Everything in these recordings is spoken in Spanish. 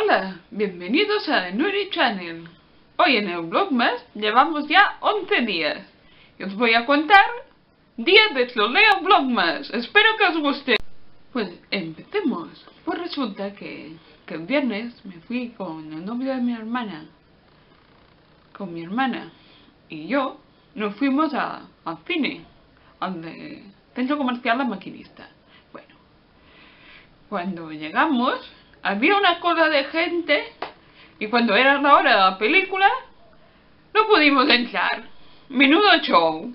Hola, bienvenidos a The Nuri Channel. Hoy en el Vlogmas llevamos ya 11 días y os voy a contar días de troleo Vlogmas. Espero que os guste. Pues empecemos. Pues resulta que el viernes me fui con el novio de mi hermana, y yo nos fuimos al cine, al centro comercial La Maquinista. Bueno, cuando llegamos había una cola de gente y cuando era la hora de la película no pudimos entrar. Menudo show.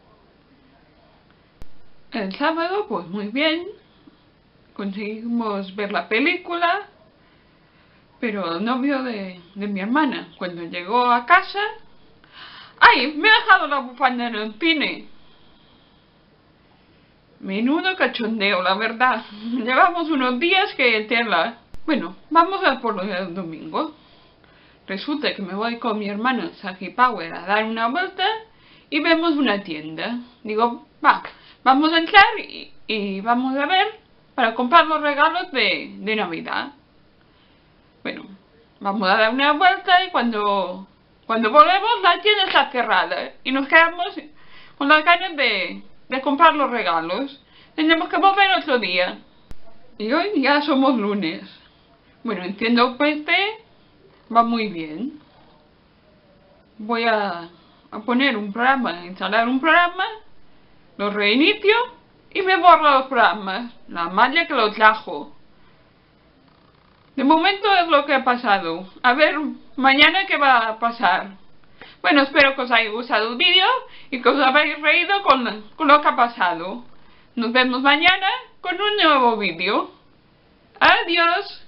El sábado pues muy bien, conseguimos ver la película, pero el novio de mi hermana cuando llegó a casa, ¡ay! Me he dejado la bufanda en el cine. Menudo cachondeo, la verdad. Llevamos unos días que tela. Bueno, vamos a por lo del domingo. Resulta que me voy con mi hermano Saki Power a dar una vuelta y vemos una tienda. Digo, vamos a entrar y vamos a ver para comprar los regalos de Navidad. Bueno, vamos a dar una vuelta y cuando volvemos la tienda está cerrada y nos quedamos con las ganas de comprar los regalos. Tenemos que volver otro día. Y hoy ya somos lunes. Bueno, enciendo el PC, va muy bien. Voy a poner un programa, instalar un programa, lo reinicio y me borra los programas. La malla que lo trajo. De momento es lo que ha pasado. A ver mañana qué va a pasar. Bueno, espero que os haya gustado el vídeo y que os habéis reído con lo que ha pasado. Nos vemos mañana con un nuevo vídeo. Adiós.